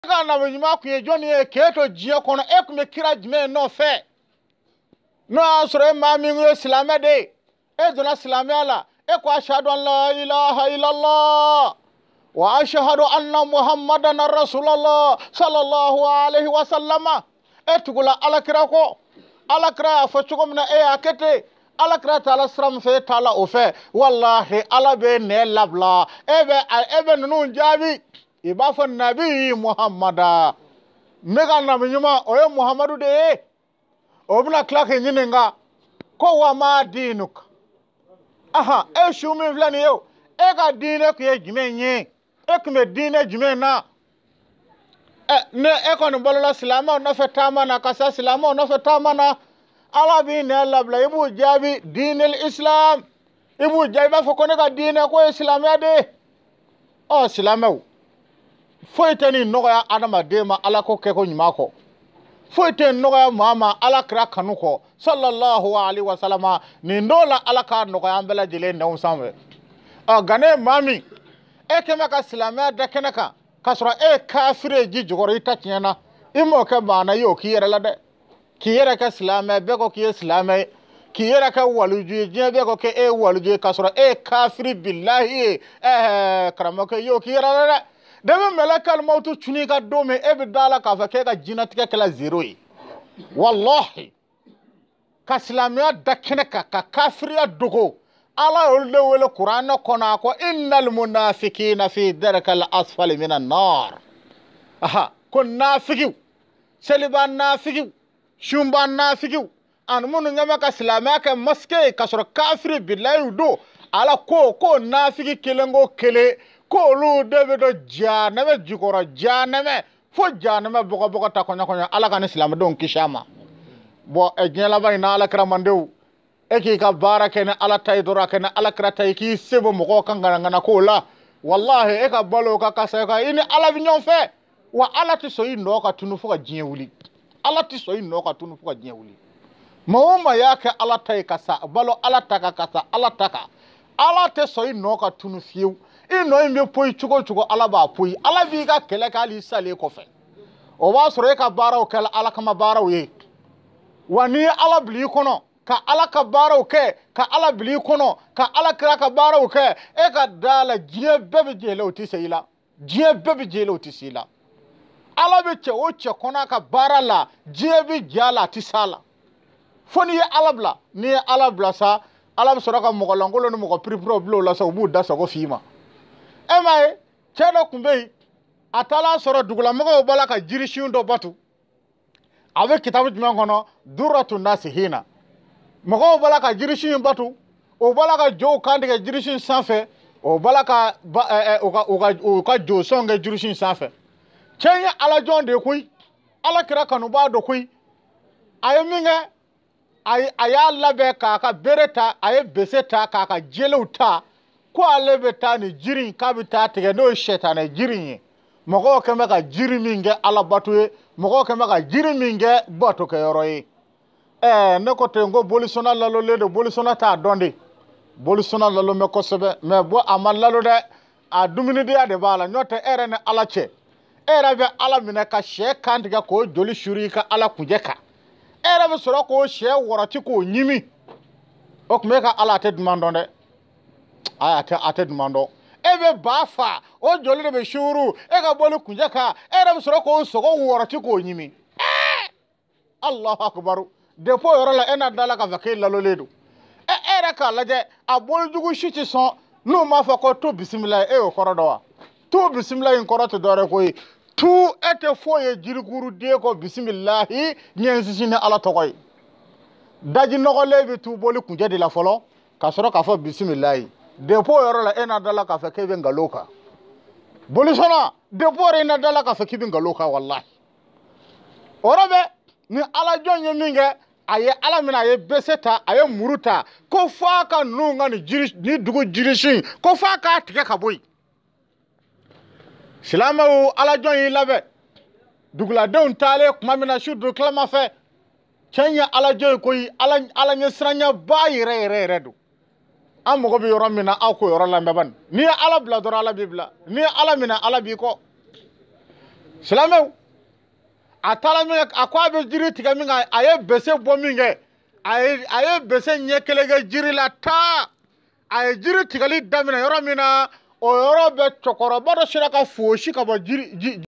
ka na nyima ku ye joni e keto jiye kono e ku me kira jime no fe no asore ma mi ngi islam de e dona islam ala e ko ashhadu an la ilaha illallah wa ashhadu anna muhammadan rasulullah sallallahu alaihi wasallam e tugula alakira ko alakira fa chugomna e akete alakira taala sram fe taala o fe wallahi alabe ne labla ebe nunu jabi iba fa nabi muhammada mega nabi nyuma oye muhammadu de obna klake nyininga ko wa ma dinuk aha e shumi vlani yo e ga dine ku ye jimenye e kume dine jimena ne e kono bolola silama no fe tamana kasa silama no fe tamana ala bi ne labla ibu jabi dinil islam ibu jaiba fo kono ga dine ko islam ya de o silamaw foyteni nogoya adama dema ala ko ke ko nyima ko foyten nogoya mama ala kra kanu ko sallallahu alaihi wasallama ni ndola ala ka nogoya ambela jile ndawum samwe gane mami e kema ka silama da kenaka kasra e kafire ji jogoro itachena imo ke bana yo ki yere la de ki yere ka silama be ko ki silama ki yere ka waluju je be ko ke e waluju kasra e kafiri billahi karamaka yo ki yere la de deme melakal mautu chuni ka dome ebe dala ka fa ke ka jinatike kala zero yi wallahi ka silamiya dakeneka ka kafiriya dogo ala ulde wele qur'an kona ko innal munafiqina fi darkal asfali minan nar aha kon nafiqu seliban nafiqu shumban nafiqu an munu ngama ka silamiya ka maske ka sor kafiri billahi do ala ko nafiqi kelengo kele ko lu debe do janame jikoro janame fo janame bogo ta konya ala kan islam don kishama bo e jela bay na ala kramandew e ki ka barake ne ala tay dora ke ne ala krata ki sebo mo kan ngana ko la wallahi e ka balo ka kasa ka ini ala bi nyon fe wa ala ti so ino ka tunu fo ka jien wuli ala ti so ino ka tunu fo ka jien wuli mawma yake ala tay kasa balo ala taka kasa ala taka ala te so ino ka tunu fiu ino ime poi chugo ala ba poi ala bi ga kele ka ali sale ko fe o wa sore ka baraw kala ala kama baraw ye wani ala bli kono ka ala ka baraw ke ka ala bli kono ka ala kra ka baraw ke e ka dala jiye bebe jele otisila jiye bebe jele otisila ala be che o che kona ka barala jiye bi jala tisala foni ye ala bla ni ala bla sa ala sore ka mogolongolo no mo pripro blo la sa bu da sa ko fima emaye chedo kumbe atala soro dugula mogo bala ka jirishin do batu awe kitabu juma kono duratu nasihina mogo bala ka jirishin batu o bala ka jo kandi ka jirishin sanfe o bala ka o ka jo songe jirishin sanfe chenya ala jonde kuy ala kira kanu ba do kuy aye minga aya labe ka bereta aye beseta ka jeleuta ko alebe ta ni jirin kabita tege no shetane jirin mogo keme ka jiri minge ala batuye mogo keme ka jiri minge batu ke yoroyi ne ko tengo bolisona lalo le do bolisona ta donde bolisona lalo me ko sebe me bo amal lalo de a dumini de ade bala nyote ere ne ala che ere be ala mine ka she kandiga ko joli shuri ka ala kujeka ere be soro ko she worati ko nyimi ok me ka ala te demandonde ate demando ebe bafa o joli de be shuru e ga bolu kunjaka ere be soro ko sogo worati ko nyimi Allahu akbar de po yoro la ena dala ka vakil la loledo ere ka laje abol jugu shiti son no ma fa ko to bismillah e o korodo wa to bismillah in koroto dore ko tu ete foye jirguru de ko bismillah nyensi sine ala to koy daji no lebe tu bolu kunjade la folo ka soro ka fo bismillah depo yoro la ena dala ka fa kebe ngaloka bolisona depo re ena dala ka fa kebe ngaloka wallahi orobe ni ala jonye minge aye ala mina aye beseta aye muruta ko fa ka nunga ni jiri ni dugu jirishin ko fa ka tike ka boy silama ala jonye labe dugula don tale kuma mina shudu klama fe kenya ala jonye koyi ala nyesranya bayire redu amogo bi yoro mina ako yoro lambe ban ni ala bla dora ala bibla ni ala mina ala bi ko silamɛw a taara min kɛ a ko a bɛ jiri tigɛ min kan a ye bese bɔ min kɛ a ye bese ɲɛ kelen kɛ jiri la taa a ye jiri tigɛli daminɛ yɔrɔ min na o yɔrɔ bɛ cɛkɔrɔba dɔ sera ka fosi ka bɔ jiri